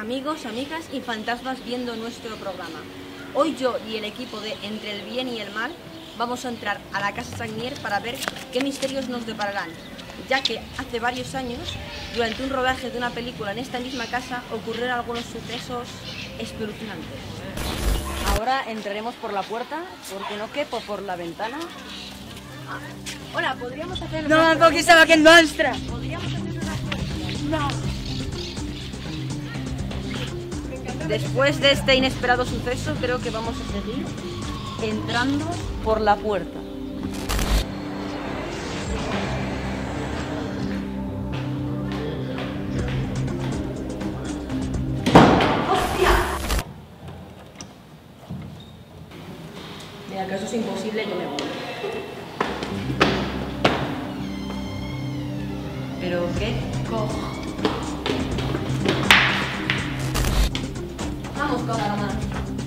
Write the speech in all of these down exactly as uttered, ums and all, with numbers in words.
amigos, amigas y fantasmas viendo nuestro programa. Hoy yo y el equipo de Entre el Bien y el Mal vamos a entrar a la Casa Sagnier para ver qué misterios nos depararán, ya que hace varios años, durante un rodaje de una película en esta misma casa, ocurrieron algunos sucesos espeluznantes. Ahora entraremos por la puerta, porque no quepo por la ventana. Ah, hola, ¿podríamos hacer No, una tampoco estaba que nuestra. ¿Podríamos hacer una pregunta? No. Después de este inesperado suceso, creo que vamos a seguir entrando por la puerta. ¡Hostia! Mira, que eso es imposible, yo me voy. ¿Pero qué cojo? Vamos con la mano.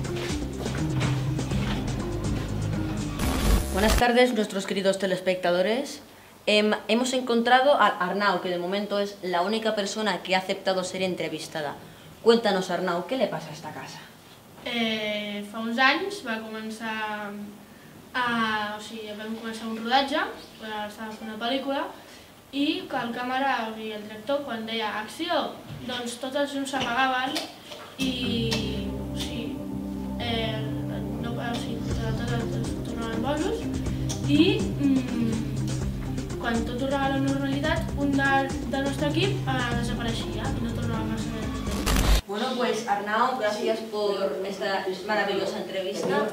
Buenas tardes, nuestros queridos telespectadores. Eh, hemos encontrado a Arnau, que de momento es la única persona que ha aceptado ser entrevistada. Cuéntanos, Arnau, ¿qué le pasa a esta casa? Eh, fa uns anys va començar a, o sigui, vam començar un rodatge, estava fent una pel·lícula, i que el càmera, o sigui, el director, quan deia acció, doncs tots els llums s'apagaven i, o sigui, eh, no, o sigui, tots es tornaven bojos i mm, quan tot tornava a la normalitat, un del, del nostre equip eh, desapareixia i no tornava a ser. Bueno, pues Arnau, gracias por esta maravillosa entrevista.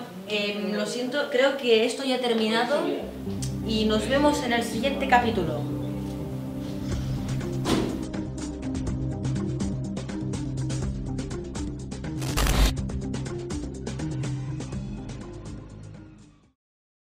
Eh, lo siento, creo que esto ya ha terminado y nos vemos en el siguiente capítulo.